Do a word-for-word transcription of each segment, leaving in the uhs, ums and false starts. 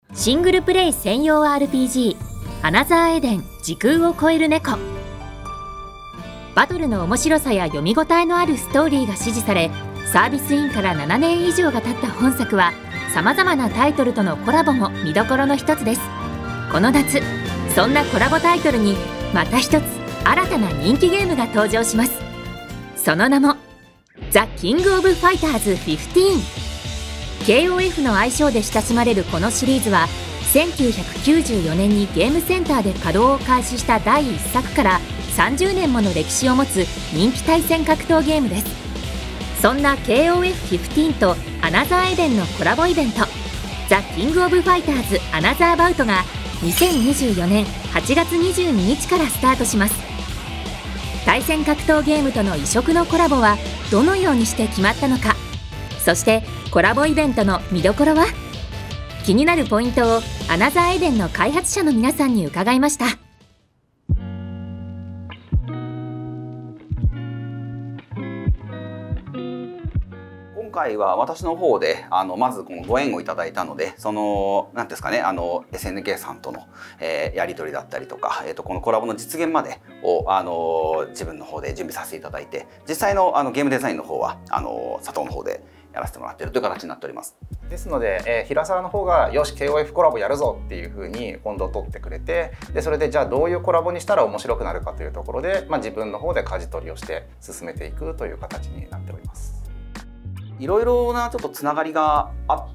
シングルプレイ専用 アールピージー アナザーエデン時空を超える猫。バトルの面白さや読み応えのあるストーリーが支持され、サービスインからななねん以上が経った本作はさまざまなタイトルとのコラボも見どころの一つです。この夏、そんなコラボタイトルにまた一つ新たな人気ゲームが登場します。その名もザ・キング・オブ・ファイターズフィフティーン。 ケーオーエフ の愛称で親しまれるこのシリーズはせんきゅうひゃくきゅうじゅうよねんにゲームセンターで稼働を開始しただいいっさくからさんじゅうねんもの歴史を持つ人気対戦格闘ゲームです。そんな ケーオーエフフィフティーン とアナザーエデンのコラボイベント、ザ・キング・オブ・ファイターズアナザーバウトがにせんにじゅうよねんはちがつにじゅうににちからスタートします。対戦格闘ゲームとの異色のコラボはどのようにして決まったのか、そしてコラボイベントの見どころは？気になるポイントをアナザーエデンの開発者の皆さんに伺いました。 今回は私の方であのまずこのご縁をいただいたので、その何ですかね、あの エスエヌケー さんとの、えー、やり取りだったりとか、えー、とこのコラボの実現までをあの自分の方で準備させていただいて、実際のあのゲームデザインの方はあの佐藤の方でやらせてもらっているという形になっております。 ですので、えー、平沢の方がよし ケーオーエフ コラボやるぞっていうふうに今度取ってくれて、でそれでじゃあどういうコラボにしたら面白くなるかというところで、まあ、自分の方で舵取りをして進めていくという形になっております。 いろいろなちょっとつながりがあって、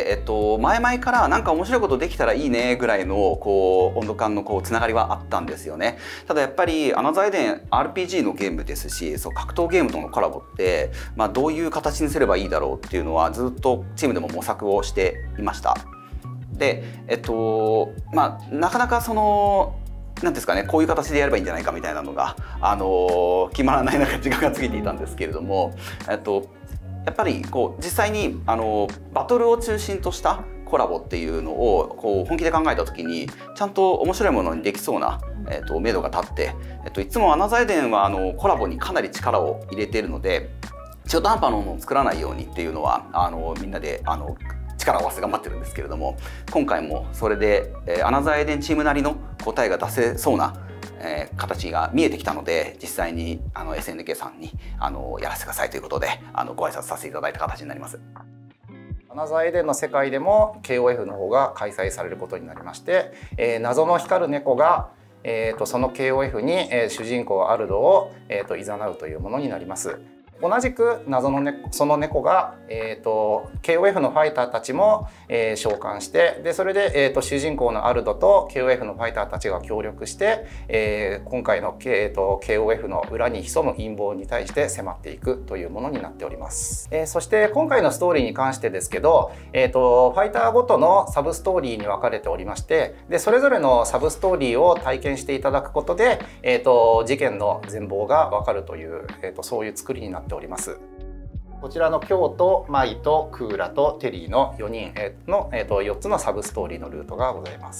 えっと、前々からなんか面白いことできたらいいねぐらいのこう温度感のこうつながりはあったんですよね。ただやっぱりアナザーエデン アールピージー のゲームですし、そう格闘ゲームとのコラボって、まあ、どういう形にすればいいだろうっていうのはずっとチームでも模索をしていました。で、えっとまあ、なかなかそのなんですかね、こういう形でやればいいんじゃないかみたいなのが、あの決まらない中時間が過ぎていたんですけれども、えっとやっぱりこう実際にあのバトルを中心としたコラボっていうのをこう本気で考えた時にちゃんと面白いものにできそうな、えっと、目処が立って、えっと、いつもアナザーエデンはあのコラボにかなり力を入れているので、中途半端なものを作らないようにっていうのはあのみんなであの力を合わせて頑張ってるんですけれども、今回もそれで、えー、アナザーエデンチームなりの答えが出せそうなえー、形が見えてきたので、実際にあの エスエヌケー さんにあのやらせてくださいということであのご挨拶させていただいた形になります。 アナザーエデンの世界でも ケーオーエフ の方が開催されることになりまして、えー、謎の光る猫が、えー、とその ケーオーエフ に、えー、主人公アルドを、えー、と誘うというものになります。同じく謎の猫、その猫が、えー、と ケーオーエフ のファイターたちも、えー、召喚して、でそれで、えー、と主人公のアルドと ケーオーエフ のファイターたちが協力して、えー、今回の、えー、と ケーオーエフ の裏に潜む陰謀に対して迫っていくというものになっております。えー、そして今回のストーリーに関してですけど、えー、とファイターごとのサブストーリーに分かれておりまして、でそれぞれのサブストーリーを体験していただくことで、えー、と事件の全貌が分かるという、えー、とそういう作りになっております。こちらの京都、舞とクーラとテリーのよにんの、えー、とよっつのサブストーリーのルートがございます。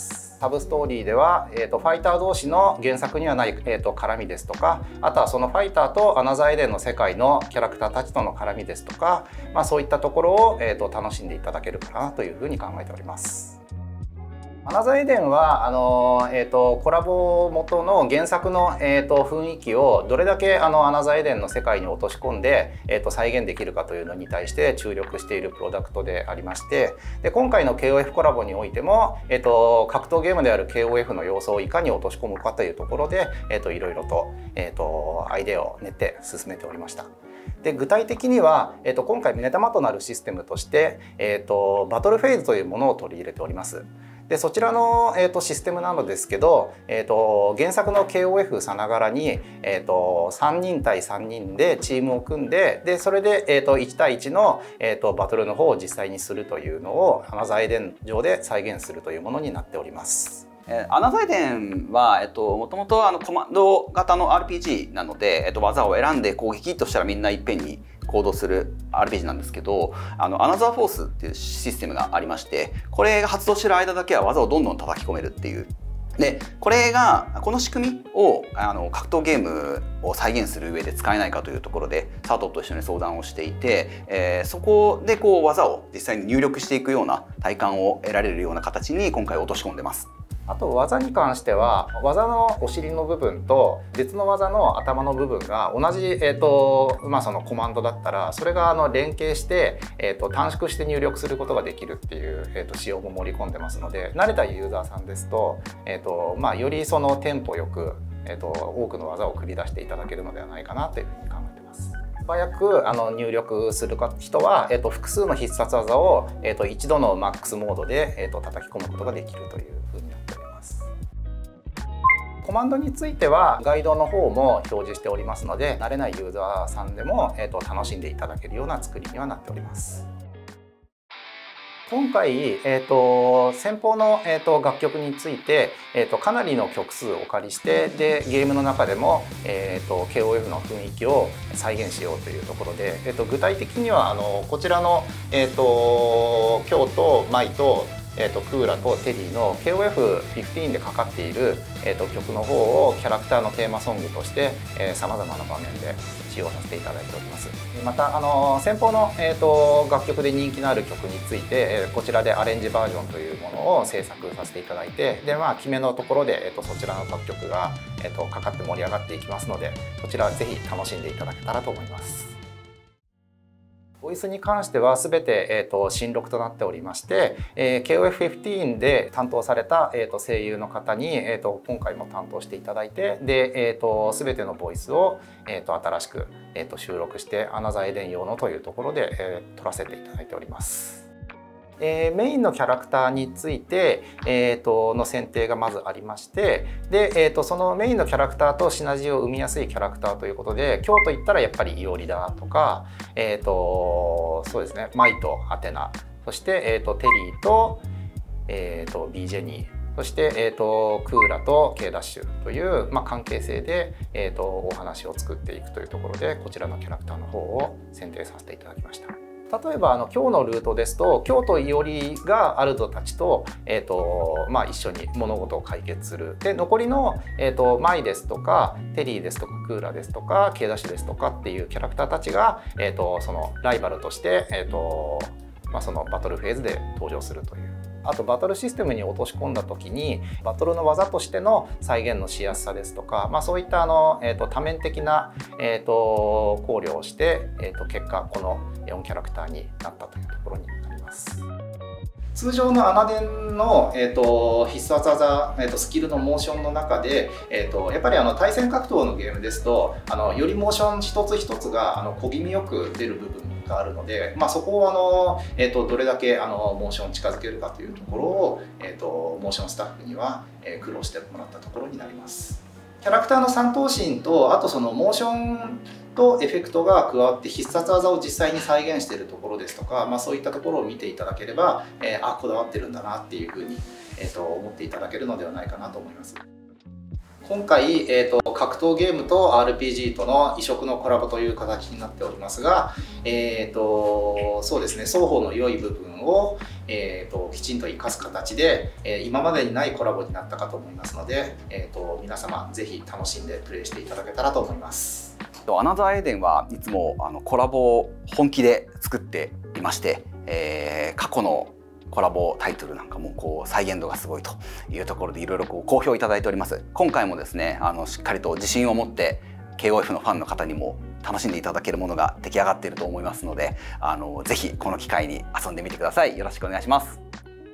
サブストーリーでは、えー、とファイター同士の原作にはない、えー、と絡みですとか、あとはそのファイターとアナザーエデンの世界のキャラクターたちとの絡みですとか、まあ、そういったところを、えー、と楽しんでいただけるかなというふうに考えております。アナザーエデンはあの、えー、とコラボ元の原作の、えー、と雰囲気をどれだけあのアナザーエデンの世界に落とし込んで、えー、と再現できるかというのに対して注力しているプロダクトでありまして、で今回の ケーオーエフ コラボにおいても、えー、と格闘ゲームである ケーオーエフ の要素をいかに落とし込むかというところで、えー、といろいろと、えー、とアイデアを練って進めておりました。で具体的には、えー、と今回目玉となるシステムとして、えー、とバトルフェーズというものを取り入れております。でそちらの、えー、とシステムなのですけど、えー、と原作の ケーオーエフ さながらに、えー、とさんにん対さんにんでチームを組んで、でそれで、えー、といち対いちの、えー、とバトルの方を実際にするというのをアナザーエデン上で再現するというものになっております。 アナザーエデンは、えっと、もともとあのコマンド型の アールピージー なので、えっと、技を選んで攻撃としたらみんないっぺんに行動する アールピージー なんですけど、あのアナザーフォースっていうシステムがありまして、これが発動してる間だけは技をどんどん叩き込めるっていうでこれがこの仕組みをあの格闘ゲームを再現する上で使えないかというところで佐藤と一緒に相談をしていて、えー、そこでこう技を実際に入力していくような体感を得られるような形に今回落とし込んでます。 あと技に関しては技のお尻の部分と別の技の頭の部分が同じ、えーとまあ、そのコマンドだったらそれがあの連携して、えーと短縮して入力することができるっていう、えーと仕様も盛り込んでますので、慣れたユーザーさんですと、えーとまあ、よりそのテンポよく、えーと多くの技を繰り出していただけるのではないかなというふうに考えてます。素早くあの入力する人は、えーと複数の必殺技を、えーと一度のマックスモードで、えーと叩き込むことができるというふうになっております。コマンドについてはガイドの方も表示しておりますので、慣れないユーザーさんでも、えーと楽しんでいただけるような作りにはなっております。今回、えーと先方の、えーと楽曲について、えーとかなりの曲数をお借りしてでゲームの中でも、えーと ケーオーエフ の雰囲気を再現しようというところで、えーと具体的にはあのこちらの、えーと京都マイとえーとクーラとテリーの ケーオーエフじゅうご でかかっている、えーと曲の方をキャラクターのテーマソングとしてさまざまな場面で使用させていただいております。またあの先方の、えーと楽曲で人気のある曲について、えー、こちらでアレンジバージョンというものを制作させていただいて、でまあ決めのところで、えーとそちらの楽曲が、えーとかかって盛り上がっていきますので、そちらぜひ楽しんでいただけたらと思います。ボイスに関しては全て、えー、と新録となっておりまして、えー、ケーオーエフじゅうご で担当された、えー、と声優の方に、えー、と今回も担当していただいて、で、えー、と全てのボイスを、えー、と新しく、えー、と収録してアナザーエデン用のというところで、えー、撮らせていただいております。えー、メインのキャラクターについて、えー、との選定がまずありまして、で、えー、とそのメインのキャラクターとシナジーを生みやすいキャラクターということで、京都行ったらやっぱりイオリだとか、えー、とそうですね、マイとアテナ、そして、えー、とテリーと、えー、と B ジェニー、そして、えー、とクーラと K ダッシュという、まあ、関係性で、えー、とお話を作っていくというところで、こちらのキャラクターの方を選定させていただきました。例えばあの今日のルートですと、京都いおりがアルドたちと、えーとまあ、一緒に物事を解決する。で残りの、えーとマイですとかテリーですとかクーラですとか K ダッシュですとかっていうキャラクターたちが、えーとそのライバルとして、えーとまあ、そのバトルフェーズで登場するという。あとバトルシステムに落とし込んだ時にバトルの技としての再現のしやすさですとか、まあ、そういったあの、えー、と多面的な、えー、と考慮をして、えー、と結果このよんキャラクターになったというところになります。通常のアナデンの、えー、と必殺技、えー、とスキルのモーションの中で、えー、とやっぱりあの対戦格闘のゲームですとあのよりモーション一つ一つがあの小気味よく出る部分があるので、まあ、そこをあの、えー、とどれだけあのモーションを近づけるかというところを、えー、とモーションスタッフには、えー、苦労してもらったところになります。キャラクターの三頭身とあとそのモーションとエフェクトが加わって必殺技を実際に再現しているところですとか、まあ、そういったところを見ていただければ、えー、あこだわってるんだなっていうふうに、えー、と思っていただけるのではないかなと思います。今回、えーと、格闘ゲームと アールピージー との異色のコラボという形になっておりますが、えーと、そうですね、双方の良い部分を、えーと、きちんと生かす形で、えー、今までにないコラボになったかと思いますので、えーと、皆様ぜひ楽しんでプレイしていただけたらと思います。 アナザーエデンはいつもあのコラボを本気で作っていまして、えー、過去のコラボタイトルなんかもこう再現度がすごいというところでいろいろこう好評いただいております。今回もですねあのしっかりと自信を持って ケーオーエフ のファンの方にも楽しんでいただけるものが出来上がっていると思いますので、あのぜひこの機会に遊んでみてください。よろしくお願いします。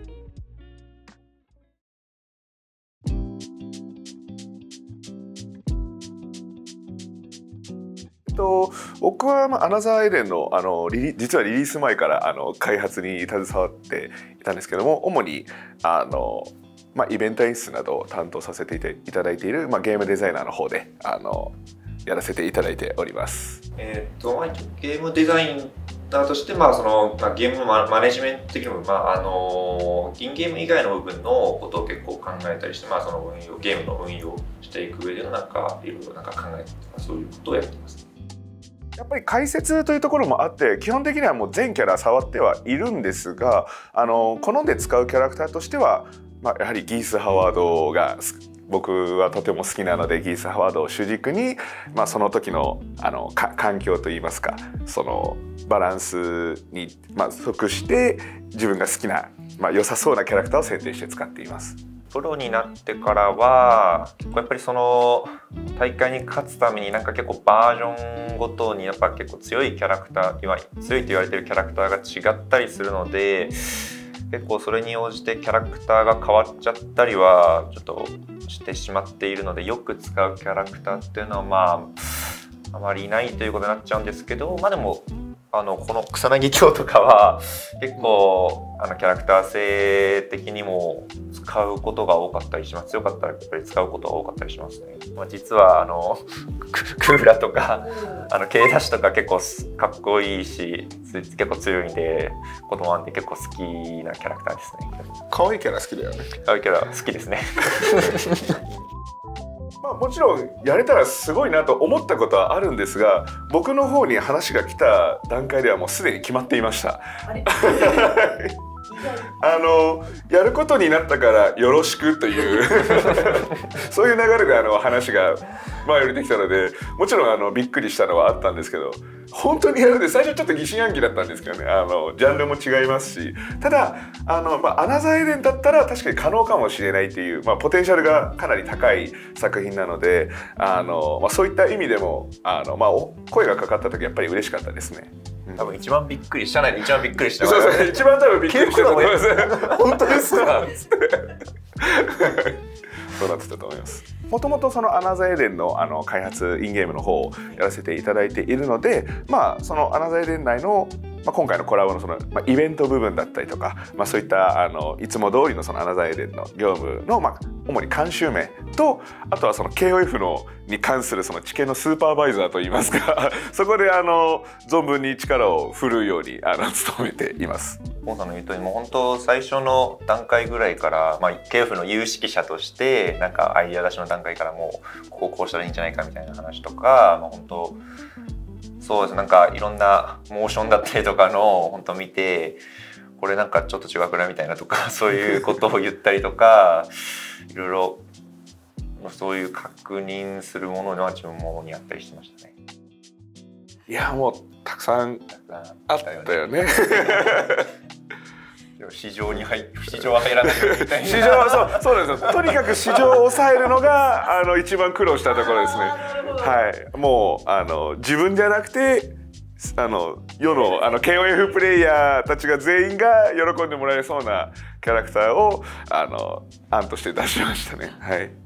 と僕は、まあ、アナザーエデンのあのリリ実はリリース前からあの開発に携わっていたんですけども、主にあの、まあ、イベント演出などを担当させていただいている、まあ、ゲームデザイナーの方であのやらせていただいております。 えー、とゲームデザイナーとして、まあそのまあ、ゲームのマネジメント的にも、まあ、あのインゲーム以外の部分のことを結構考えたりして、まあ、その運用ゲームの運用していく上でのなんかいろいろなんか考えて、そういうことをやってます。 やっぱり解説というところもあって基本的にはもう全キャラ触ってはいるんですが、あの好んで使うキャラクターとしてはまあ、やはりギース・ハワードが僕はとても好きなので、ギース・ハワードを主軸に、まあ、その時のあのか環境といいますか、そのバランスに、まあ、即して自分が好きな、まあ、良さそうなキャラクターを選定して使っています。 プロになってからは結構やっぱりその大会に勝つためになんか結構バージョンごとにやっぱ結構強いキャラクター、今強いと言われてるキャラクターが違ったりするので、結構それに応じてキャラクターが変わっちゃったりはちょっとしてしまっているので、よく使うキャラクターっていうのはまああまりいないということになっちゃうんですけど、まあでもあのこの草薙京とかは結構あのキャラクター性的にも使うことが多かったりします。強かったらやっぱり使うことが多かったりしますね。まあ、実はあのクーラとかあの K ダッシュとか結構かっこいいし結構強いんで、子供なんで結構好きなキャラクターですね。 可愛いキャラ好きだよね。 可愛いキャラ好きですね。 まあ、もちろんやれたらすごいなと思ったことはあるんですが、僕の方に話が来た段階ではもうすでに決まっていました。あのやることになったからよろしくというそういう流れであの話が前よりできたので、もちろんあのびっくりしたのはあったんですけど、本当にやるで最初ちょっと疑心暗鬼だったんですけどね。あのジャンルも違いますし、ただあの、まあ、アナザーエデンだったら確かに可能かもしれないっていう、まあ、ポテンシャルがかなり高い作品なので、あの、まあ、そういった意味でもあの、まあ、声がかかった時やっぱり嬉しかったですね。 多分一番びっくりしたないで一番びっくりした。 そうそう、一番多分びっくりしたと思います。本当ですか。そうなってたと思います。もともとそのアナザーエデンのあの開発インゲームの方をやらせていただいているので、まあそのアナザーエデン内のまあ、今回のコラボのその、まあ、イベント部分だったりとか、まあ、そういったあのいつも通りのそのアナザーエデンの業務の、まあ、主に監修名と、あとはその ケーオーエフ のに関するその知見のスーパーバイザーといいますかそこであの存分に力を振るうようにあの努めています。 本さんの言う通り、もう本当最初の段階ぐらいから、まあ、ケーオーエフ の有識者としてなんかアイデア出しの段階からもうこここうしたらいいんじゃないかみたいな話とか、まあ、本当そうです。なんかいろんなモーションだったりとかの本当見て、これなんかちょっと違くないみたいなとか、そういうことを言ったりとか、いろいろそういう確認するものは自分もにあったりしてましたね。 いやもうたくさんあったよね。 市場に入市場は入らないみたいな。 市場はそうそうですよ。とにかく市場を抑えるのがあの一番苦労したところですね。はい、もうあの自分じゃなくてあの世のあの ケーオーエフ プレイヤーたちが全員が喜んでもらえそうなキャラクターをあの案として出しましたね。はい。うん、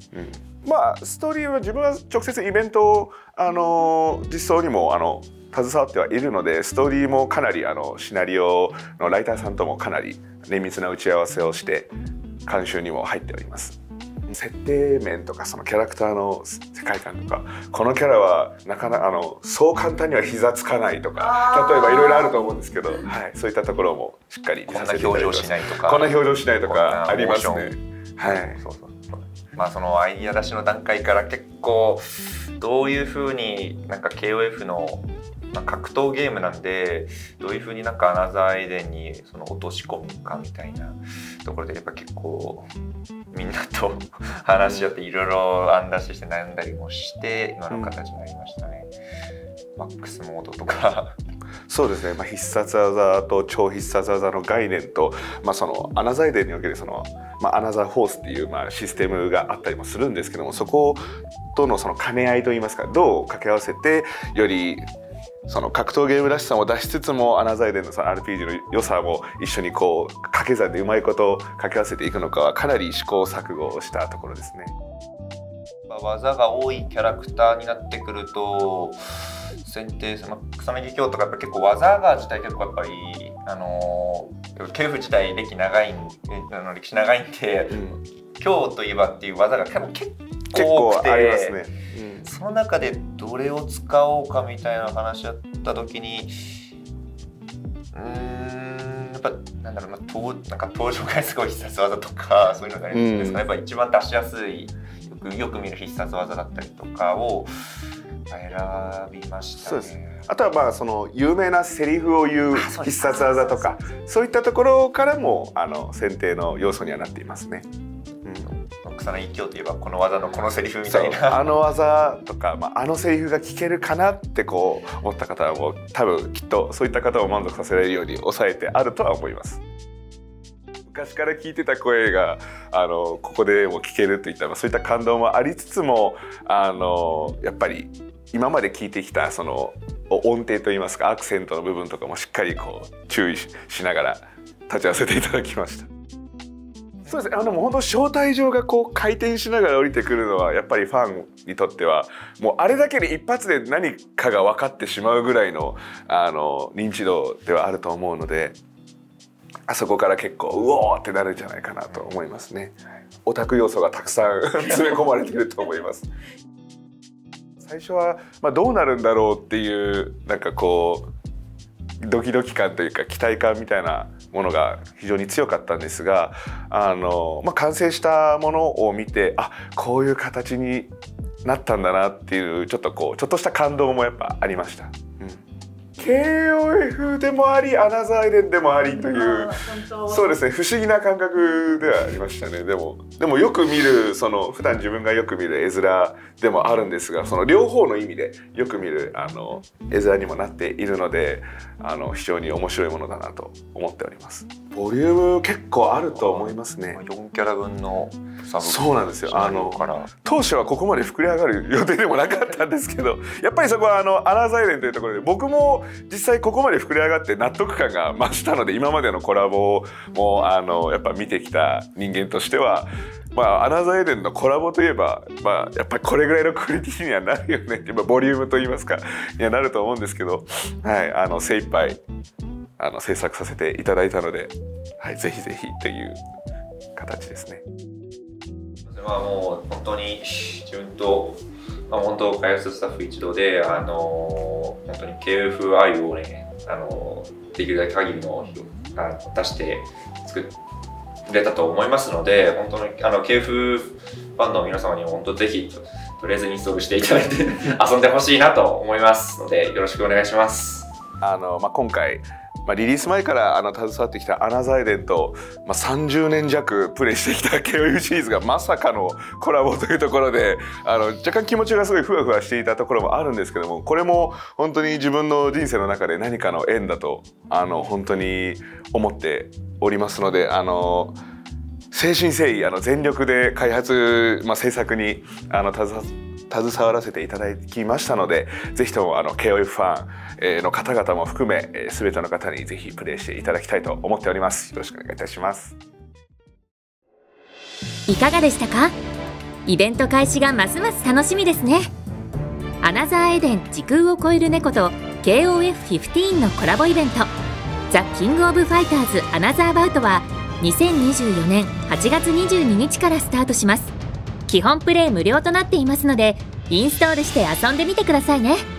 まあストーリーは自分は直接イベントをあの実装にもあの携わってはいるので、ストーリーもかなりあのシナリオのライターさんともかなり綿密な打ち合わせをして監修にも入っております。設定面とかそのキャラクターの世界観とか、このキャラはなかなかあのそう簡単には膝つかないとか、例えばいろいろあると思うんですけど、はい、そういったところもしっかりこんな表情しないとか、 こんな表情しないとかありますね。はい。 そうそうそう。まあそのアイデア出しの段階から結構どういうふうになんか ケーオーエフ のまあ格闘ゲームなんで、どういうふうになんかアナザーエデンにその落とし込むかみたいなところでやっぱ結構みんなと話し合っていろいろ案出しして悩んだりもして今の形になりましたね。うん、マックスモードとかそうですね、まあ、必殺技と超必殺技の概念と、まあ、そのアナザーエデンにおけるその、まあ、アナザーフォースっていうまあシステムがあったりもするんですけども、そことのその兼ね合いといいますか、どう掛け合わせてよりその格闘ゲームらしさも出しつつもアナザーエデンのその アールピージー の良さも一緒にこう掛け算でうまいこと掛け合わせていくのかはかなり試行錯誤をしたところですね。 技が多いキャラクターになってくると選定、まあ、草薙京とかやっぱ結構技が自体結構やっぱりあのケーオーエフ自体歴長いあの歴史長いんで、うん、京といえばっていう技が結構結構多くて、ありますね。うん、その中でどれを使おうかみたいな話だった時に、うーんやっぱなんだろうな、となんか登場回数が必殺技とかそういうのがあるんですかね、うん、やっぱ一番出しやすいよく、よく見る必殺技だったりとかを選びましたね。 そうです。あとはまあその有名なセリフを言う必殺技とかそういったところからもあの選定の要素にはなっていますね。 うん、 草薙京といえばこの技のこのセリフみたいなあの技とか、まあ、あのセリフが聞けるかなってこう思った方はもう多分きっとそういった方を満足させられるように抑えてあるとは思います。昔から聞いてた声があのここでも聞けるといった、まあ、そういった感動もありつつもあのやっぱり今まで聞いてきたその音程といいますかアクセントの部分とかもしっかりこう注意しながら立ち会わせていただきました。そうですね、あのもう本当招待状がこう回転しながら降りてくるのはやっぱりファンにとってはもうあれだけで一発で何かが分かってしまうぐらいのあの認知度ではあると思うので、あそこから結構うおーってなるんじゃないかなと思いますね。オタク要素がたくさん詰め込まれていると思います。最初は、まあ、どうなるんだろうっていうなんかこうドキドキ感というか期待感みたいなものが非常に強かったんですが、あの、まあ、完成したものを見てあこういう形になったんだなっていうちょっとこうちょっとした感動もやっぱありました。うん、ケーオーエフ でもありアナザーエデンでもありというそうですね不思議な感覚ではありましたね。でもでもよく見るその普段自分がよく見る絵面でもあるんですが、その両方の意味でよく見るあの絵面にもなっているのであの非常に面白いものだなと思っております。ボリューム結構あると思いますね。 よんキャラ分のサブそうなんですよ。あの当初はここまで膨れ上がる予定でもなかったんですけどやっぱりそこはあのアナザーエデンというところで僕も実際ここまで膨れ上がって納得感が増したので、今までのコラボもあのやっぱ見てきた人間としては、まあ、アナザーエデンのコラボといえば、まあ、やっぱりこれぐらいのクオリティにはなるよねってボリュームといいますかにはなると思うんですけど、はい、あの精一杯あの制作させていただいたので、はい、ぜひぜひという形ですね。 まあもう本当に自分と、まあ、本当開発スタッフ一同で、あの本当に ケーオーエフ 愛をね、あのできるだけ限りのあ出して作れたと思いますので、本当にあの ケーオーエフ ファンの皆様にも本当ぜひとりあえずインストールしていただいて遊んでほしいなと思いますのでよろしくお願いします。 あの、まあ、今回まあ、リリース前からあの携わってきたアナザーエデンと、まあ、さんじゅうねん弱プレイしてきた ケーオーエフ シリーズがまさかのコラボというところであの若干気持ちがすごいふわふわしていたところもあるんですけども、これも本当に自分の人生の中で何かの縁だとあの本当に思っておりますので、あの誠心誠意あの全力で開発、まあ、制作にあの携わ携わらせていただきましたので、ぜひともあの ケーオーエフ ファンの方々も含め全ての方にぜひプレイしていただきたいと思っております。よろしくお願いいたします。 いかがでしたか？イベント開始がますます楽しみですね。アナザーエデン時空を超える猫と ケーオーエフフィフティーン のコラボイベントザ・キングオブファイターズアナザーバウトはにせんにじゅうよねんはちがつにじゅうににちからスタートします。基本プレイ無料となっていますのでインストールして遊んでみてくださいね。